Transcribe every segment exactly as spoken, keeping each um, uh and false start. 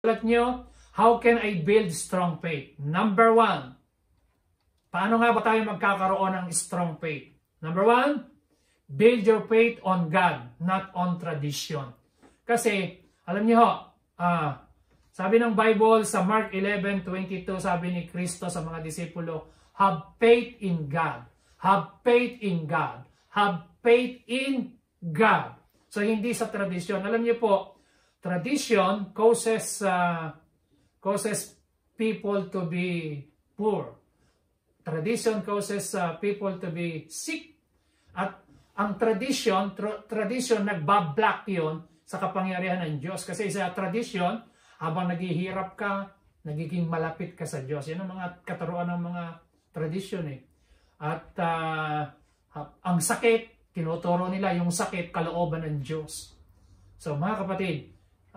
Sulat nyo, how can I build strong faith? Number one, paano nga ba tayo magkakaroon ng strong faith? Number one, build your faith on God, not on tradition. Kasi, alam niyo ho, ah, sabi ng Bible sa Mark eleven twenty-two, sabi ni Kristo sa mga disipulo, have faith in God. Have faith in God. Have faith in God. So, hindi sa tradition. Alam niyo po, tradition causes uh, causes people to be poor. Tradition causes uh, people to be sick. At ang tradition, tra tradition nagbablock yun sa kapangyarihan ng Diyos. Kasi sa tradition, habang naghihirap ka, nagiging malapit ka sa Diyos. Yan ang mga katuruan ng mga tradition eh. At uh, ang sakit, tinuturo nila yung sakit, kalooban ng Diyos. So mga kapatid,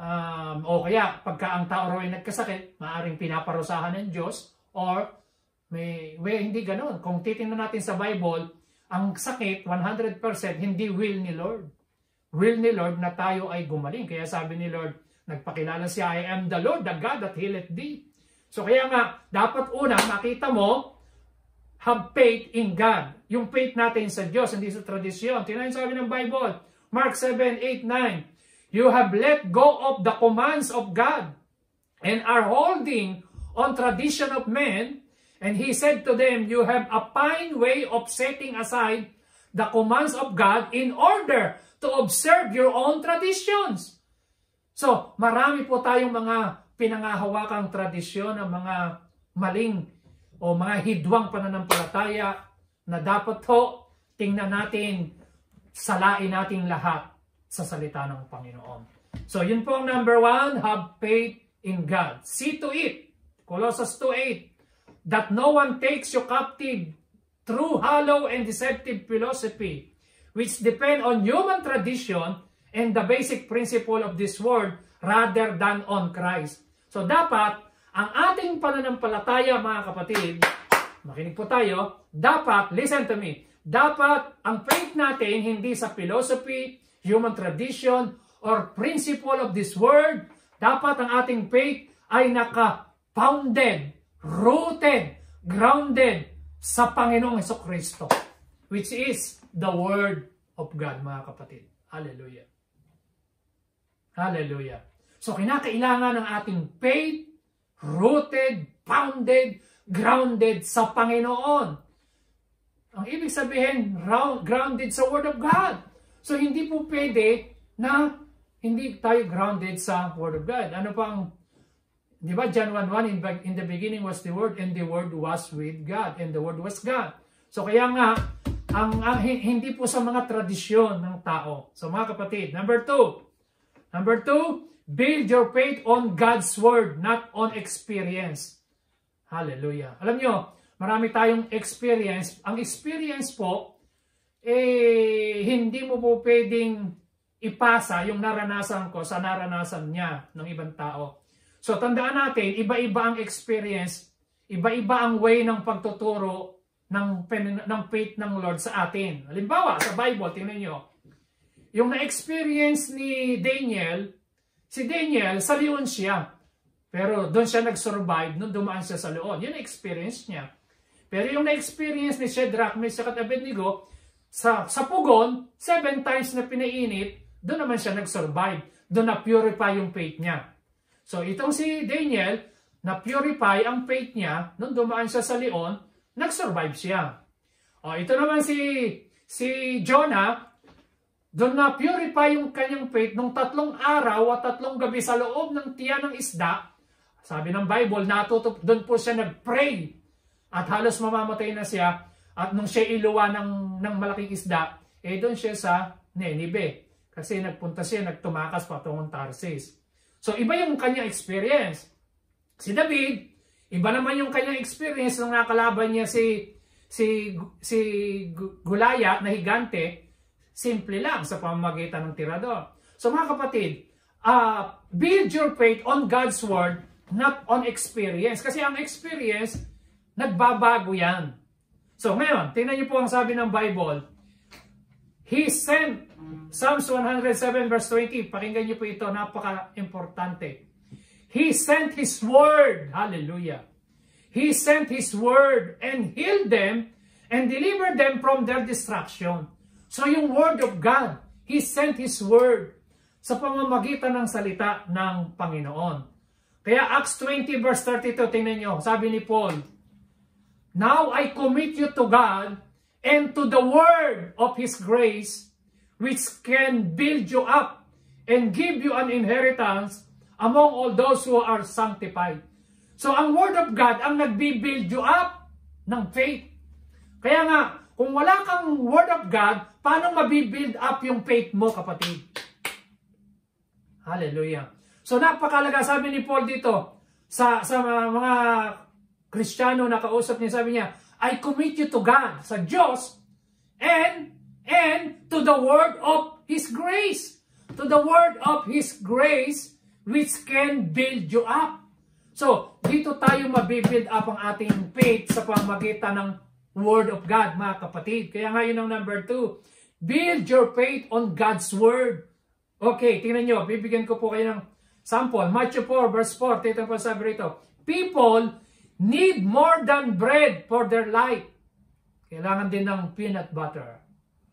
Um, o kaya, pagka ang tao raw ay nagkasakit, maaaring pinaparusahan ng Diyos, or may, may hindi ganoon. Kung titingnan natin sa Bible, ang sakit, one hundred percent, hindi will ni Lord. Will ni Lord na tayo ay gumaling. Kaya sabi ni Lord, nagpakilala siya, I am the Lord, the God that healeth thee. So kaya nga, dapat una, makita mo, have faith in God. Yung faith natin sa Diyos, hindi sa tradisyon. Tingnan sabi ng Bible, Mark seven, eight, nine, you have let go of the commands of God and are holding on tradition of men. And he said to them, you have a fine way of setting aside the commands of God in order to observe your own traditions. So, marami po tayong mga pinangahawakang tradisyon ng mga maling o mga hidwang pananampalataya na dapat ho tingnan natin, salain natin lahat sa salita ng Panginoon. So, yun po ang number one, have faith in God. See to it, Colossians two eight, that no one takes you captive through hollow and deceptive philosophy, which depend on human tradition and the basic principle of this world rather than on Christ. So, dapat, ang ating pananampalataya, mga kapatid, makinig po tayo, dapat, listen to me, dapat ang faith natin hindi sa philosophy, human tradition, or principle of this world. Dapat ang ating faith ay naka-founded, rooted, grounded sa Panginoong Hesukristo, which is the Word of God, mga kapatid. Hallelujah. Hallelujah. So, kinakailangan ng ating faith, rooted, founded, grounded sa Panginoon. Ang ibig sabihin, grounded sa Word of God. So, hindi po pwede na hindi tayo grounded sa Word of God. Ano pang, di ba, John one one, in, in the beginning was the Word, and the Word was with God, and the Word was God. So, kaya nga, ang, ang hindi po sa mga tradisyon ng tao. So, mga kapatid, number two, number two, build your faith on God's Word, not on experience. Hallelujah. Alam nyo, marami tayong experience. Ang experience po, eh, hindi mo po pwedeng ipasa yung naranasan ko sa naranasan niya ng ibang tao. So, tandaan natin, iba-iba ang experience, iba-iba ang way ng pagtuturo ng, ng faith ng Lord sa atin. Halimbawa, sa Bible, tingnan nyo, yung na-experience ni Daniel, si Daniel, sa leon siya. Pero doon siya nag-survive, nung dumaan siya sa leon. Yun na-experience niya. Pero yung na-experience ni Shadrach, Meshach at Abednego, Sa, sa pugon, seven times na pinainit, doon naman siya nag-survive. Doon na-purify yung faith niya. So, itong si Daniel, na-purify ang faith niya, nung dumaan siya sa leon, nag-survive siya. O, ito naman si, si Jonah, doon na-purify yung kanyang faith nung tatlong araw at tatlong gabi sa loob ng tiyan ng isda. Sabi ng Bible, natutup, doon po siya nag-pray. At halos mamamatay na siya. At nung siya iluwa ng, ng malaking isda, eh doon siya sa Nineveh. Kasi nagpunta siya, nagtumakas patungong Tarsis. So iba yung kanyang experience. Si David, iba naman yung kanyang experience nung nakalaban niya si, si, si Goliath na higante. Simple lang sa pamamagitan ng tirador. So mga kapatid, uh, build your faith on God's Word, not on experience. Kasi ang experience, nagbabago yan. So ngayon, tingnan niyo po ang sabi ng Bible. He sent, Psalms one oh seven verse twenty, pakinggan niyo po ito, napaka-importante. He sent His Word. Hallelujah. He sent His Word and healed them and delivered them from their destruction. So yung Word of God, He sent His Word sa pamamagitan ng salita ng Panginoon. Kaya Acts twenty verse thirty-two, tingnan nyo, sabi ni Paul, "Now I commit you to God and to the Word of His grace, which can build you up and give you an inheritance among all those who are sanctified." So ang Word of God ang nagbi-build you up ng faith. Kaya nga, kung wala kang Word of God, paano mabibuild up yung faith mo, kapatid? Hallelujah. So napakalaga, sabi ni Paul dito, sa, sa mga Kristiyano na kausap niya, sabi niya, "I commit you to God," sa Diyos, and, and to the Word of His grace. To the Word of His grace, which can build you up. So, dito tayo mabibuild up ang ating faith sa pamamagitan ng Word of God, mga kapatid. Kaya nga yun ang number two. Build your faith on God's Word. Okay, tingnan nyo. Bibigyan ko po kayo ng sample. Matthew four, verse four. Tingnan po sabi rito. People need more than bread for their life. Kailangan din ng peanut butter.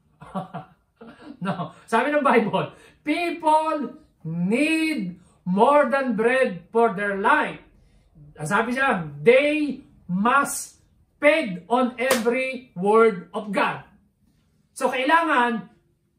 No. Sabi ng Bible, people need more than bread for their life. Sabi siya, they must feed on every word of God. So, kailangan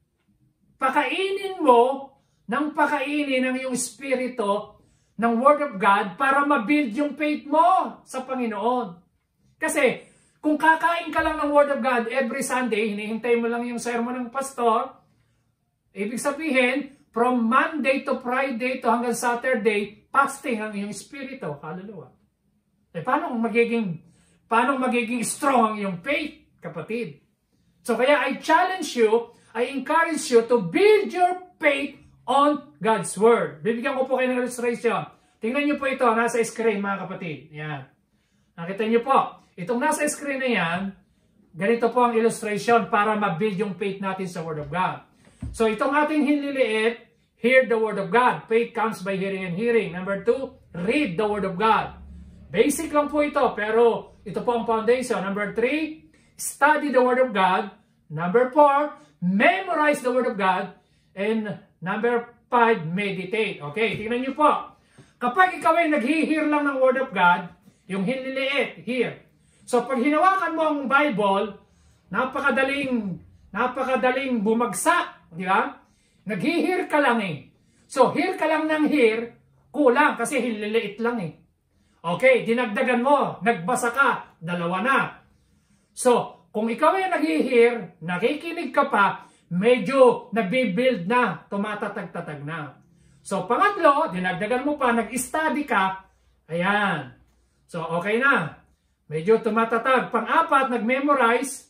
pakainin mo ng pakainin ng iyong espiritu ng Word of God para mabuild yung faith mo sa Panginoon. Kasi, kung kakain ka lang ng Word of God every Sunday, hinihintay mo lang yung sermon ng pastor, ibig sabihin, from Monday to Friday to hanggang Saturday, fasting ang iyong espiritu. Hallelujah. Eh, paano magiging, paano magiging strong ang iyong faith, kapatid? So, kaya I challenge you, I encourage you to build your faith on God's Word. Bibigyan ko po kayo ng illustration. Tingnan niyo po ito, nasa screen, mga kapatid. Yan. Nakita niyo po. Itong nasa screen na yan, ganito po ang illustration para ma-build yung faith natin sa Word of God. So, itong ating hinliliit, hear the Word of God. Faith comes by hearing and hearing. Number two, read the Word of God. Basic lang po ito, pero ito po ang foundation. Number three, study the Word of God. Number four, memorize the Word of God. And number five, meditate. Okay, tingnan niyo po. Kapag ikaw ay nag-hear lang ng Word of God, yung hinliliit, hear. So, pag hinawakan mo ang Bible, napakadaling, napakadaling bumagsak. Di ba? Nag-hear ka lang eh. So, hear ka lang ng hear, kulang kasi hinliliit lang eh. Okay, dinagdagan mo, nagbasa ka, dalawa na. So, kung ikaw ay nag-hear, nakikinig ka pa, medyo nabibuild na, tumatatag-tatag na. So, pangatlo, dinagdagan mo pa, nag-study ka, ayan. So, okay na. Medyo tumatatag. Pang-apat, nag-memorize.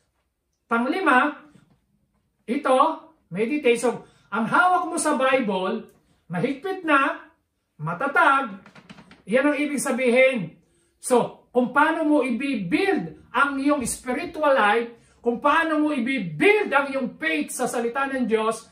Pang-lima, ito, meditate. So, ang hawak mo sa Bible, mahigpit na, matatag, yan ang ibig sabihin. So, kung paano mo i-build ang iyong spiritual life, kung paano mo i-build ang iyong faith sa salita ng Diyos,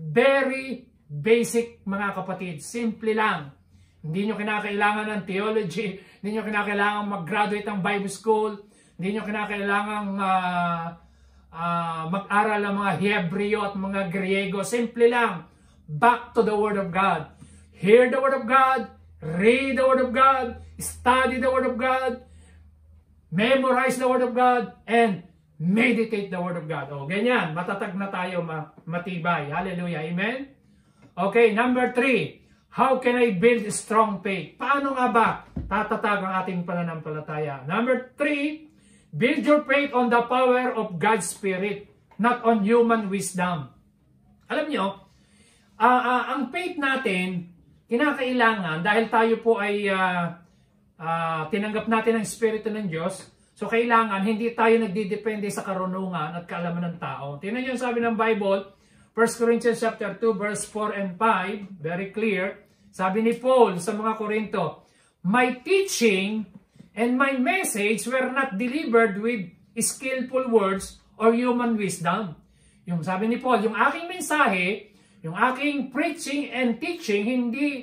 very basic, mga kapatid. Simple lang. Hindi nyo kinakailangan ng theology, hindi nyo kinakailangan mag-graduate ng Bible school, hindi nyo kinakailangan uh, uh, mag-aral ng mga Hebreo at mga Griego. Simple lang. Back to the Word of God. Hear the Word of God, read the Word of God, study the Word of God, memorize the Word of God, and meditate the Word of God. O, ganyan. Matatag na tayo, matibay. Hallelujah. Amen? Okay, number three. How can I build a strong faith? Paano nga ba tatatag ang ating pananampalataya? Number three, build your faith on the power of God's Spirit, not on human wisdom. Alam nyo, uh, uh, ang faith natin, kinakailangan, dahil tayo po ay uh, uh, tinanggap natin ang Espiritu ng Diyos, so kailangan hindi tayo nagdidepende sa karunungan at kaalaman ng tao. Tingnan nyo yung sabi ng Bible, First Corinthians chapter two, verse four and five, very clear. Sabi ni Paul sa mga Korinto, my teaching and my message were not delivered with skillful words or human wisdom. Yung sabi ni Paul, yung aking mensahe, yung aking preaching and teaching, hindi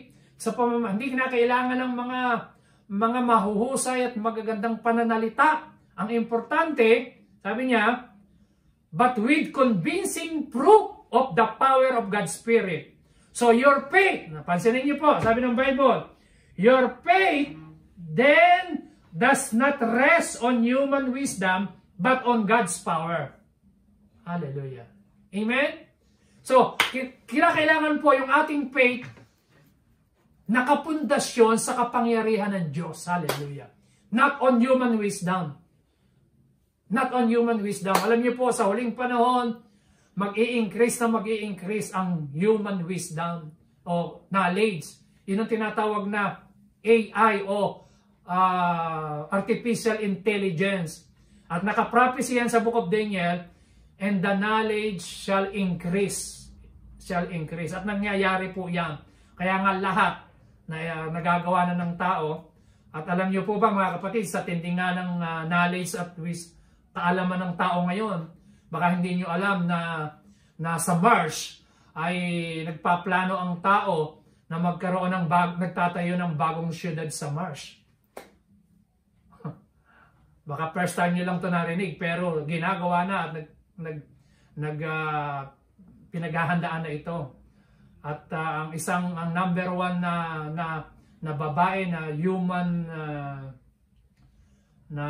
sa pamama, hindi kinakailangan ng mga mga mahuhusay at magagandang pananalita. Ang importante, sabi niya, but with convincing proof of the power of God's Spirit. So your faith, napansinin niyo po, sabi ng Bible, your faith then does not rest on human wisdom, but on God's power. Hallelujah. Amen? So, kailangan po yung ating faith nakapundasyon sa kapangyarihan ng Diyos. Hallelujah. Not on human wisdom. Not on human wisdom. Alam niyo po, sa huling panahon, mag-i-increase na mag-i-increase ang human wisdom o knowledge. Yun ang tinatawag na A I o uh, artificial intelligence. At nakaprophesy yan sa Book of Daniel, and the knowledge shall increase. Shall increase. At nangyayari po yan. Kaya nga lahat na uh, nagagawa na ng tao. At alam niyo po ba mga kapatid, sa tinding nga ng uh, knowledge at wis kaalaman ng tao ngayon, baka hindi niyo alam na, na sa Mars ay nagpaplano ang tao na magkaroon ng bag, nagtatayo ng bagong syudad sa Mars. Baka first time niyo lang ito narinig, pero ginagawa na at nag, nag, nag uh, pinaghahandaan na ito. At uh, ang isang, ang number one na, na, na babae na human uh, na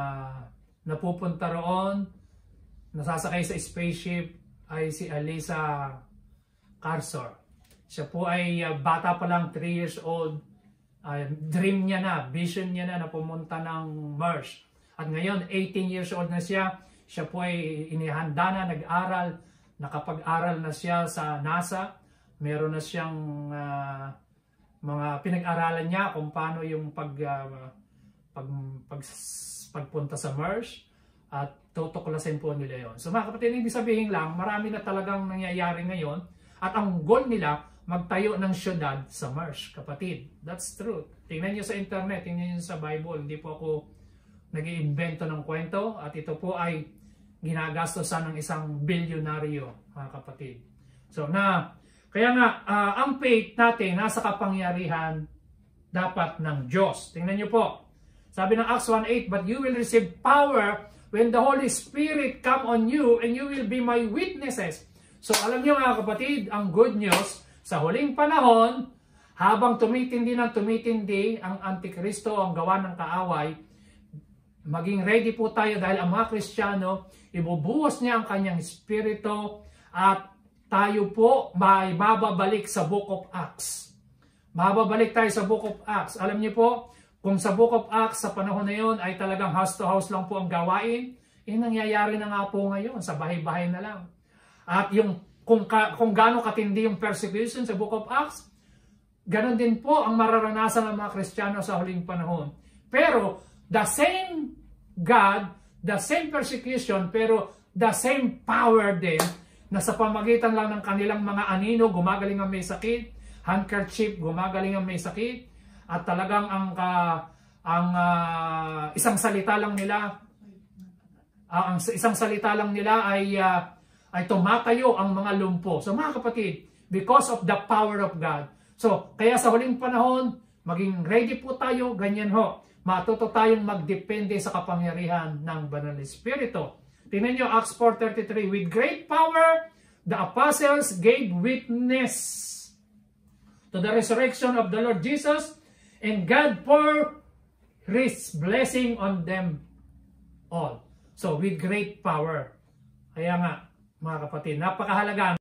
napupunta roon, nasasakay sa spaceship, ay si Alisa Carsor. Siya po ay uh, bata pa lang, three years old. Uh, dream niya na, vision niya na na pumunta ng Mars. At ngayon, eighteen years old na siya. Siya po ay inihanda na, nag-aral, nakapag-aral na siya sa NASA. Meron na siyang uh, mga pinag-aralan niya kung paano yung pag, uh, pag, pag, pagpunta sa Mars. At tutuklasin po nila yon. So mga kapatid, ibig sabihin lang, marami na talagang nangyayari ngayon. At ang goal nila, magtayo ng syudad sa Mars, kapatid. That's true. Tingnan nyo sa internet, tingnan nyo sa Bible. Hindi po ako nag-iimbento ng kwento. At ito po ay ginagastosan ng isang bilyonaryo, mga kapatid. So na, kaya nga, uh, ang faith natin nasa kapangyarihan dapat ng Diyos. Tingnan nyo po. Sabi ng Acts one eight, but you will receive power when the Holy Spirit come on you and you will be my witnesses. So alam nyo mga kapatid, ang good news, sa huling panahon, habang tumitindi ng tumitindi ang Antikristo, ang gawa ng kaaway, maging ready po tayo dahil ang mga Kristiyano, ibubuhos niya ang kanyang Espiritu at tayo po may bababalik sa Book of Acts. Bababalik tayo sa Book of Acts. Alam niyo po, kung sa Book of Acts, sa panahon na yun, ay talagang house to house lang po ang gawain, eh nangyayari na nga po ngayon, sa bahay-bahay na lang. At yung, kung, ka, kung gaano katindi yung persecution sa Book of Acts, ganon din po ang mararanasan ng mga Kristiyano sa huling panahon. Pero, the same God, the same persecution, pero the same power din, na sa pamagitan lang ng kanilang mga anino, gumagaling ang may sakit, handkerchief, gumagaling ang may sakit, at talagang ang, uh, ang uh, isang salita lang nila, uh, ang isang salita lang nila ay, uh, ay tumatayo ang mga lumpo. So mga kapatid, because of the power of God. So, kaya sa huling panahon, maging ready po tayo, ganyan ho, matuto tayong magdepende sa kapangyarihan ng Banal na Espiritu. Tingnan nyo, Acts four thirty-three, with great power, the apostles gave witness to the resurrection of the Lord Jesus, and God poured His blessing on them all. So, with great power. Kaya nga, mga kapatid, napakahalaga.